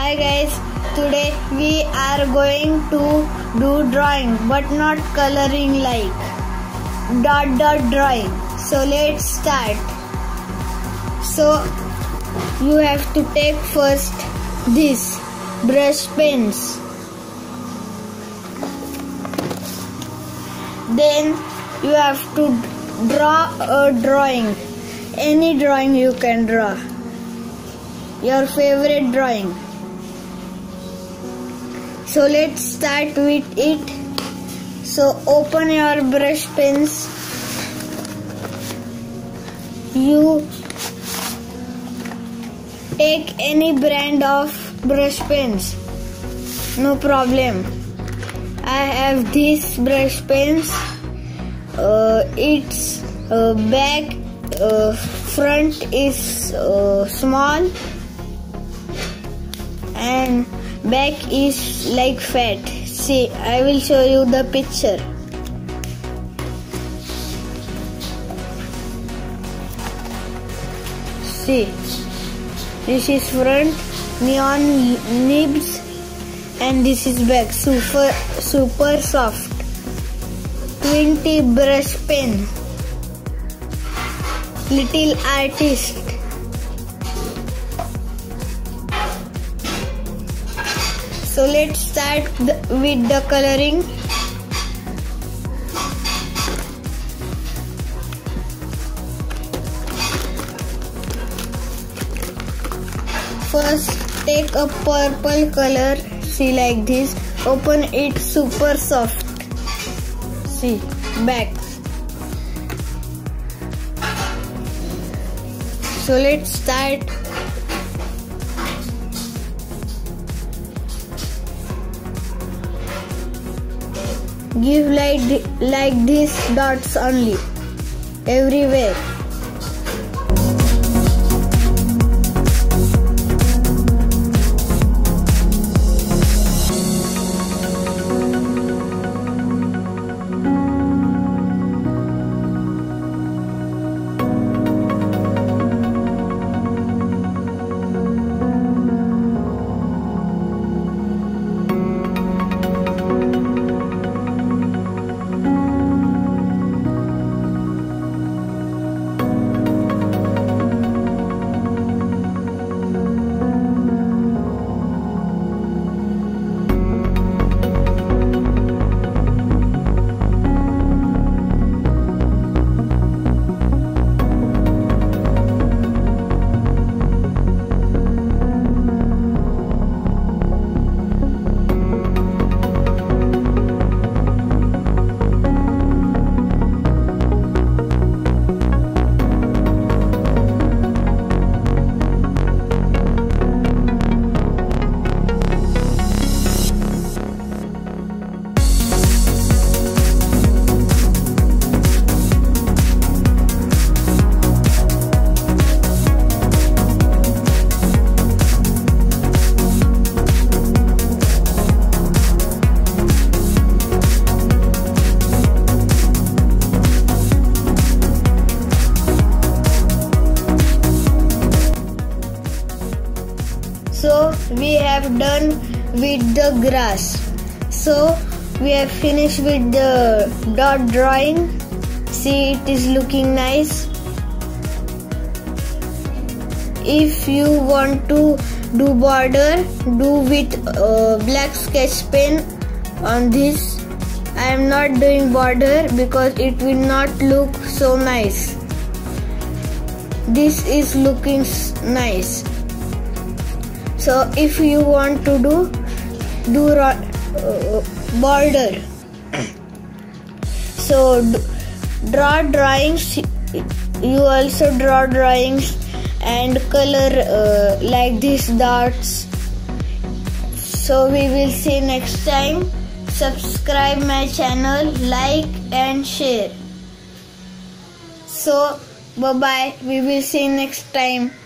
Hi guys, today we are going to do drawing but not coloring like dot drawing. So let's start. So you have to take first this brush pens. Then you have to draw a drawing. Any drawing you can draw. Your favorite drawing. So let's start with it. So open your brush pens. You take any brand of brush pens. No problem. I have these brush pens. Its back front is small and back is like fat. See, I will show you the picture. See, this is front, neon nibs, and this is back, super soft. 20 brush pen. Little artist. So let's start with the coloring. First take a purple color. See, like this. Open it, super soft. See, back. So let's start. Give like these dots only everywhere. So we have done with the grass. So we have finished with the dot drawing. See, it is looking nice. If you want to do border, do with black sketch pen on this. I am not doing border because it will not look so nice. This is looking nice. So if you want to do border, so draw drawings. You also draw drawings and color like these dots. So we will see next time. Subscribe my channel, like and share. So bye bye. We will see next time.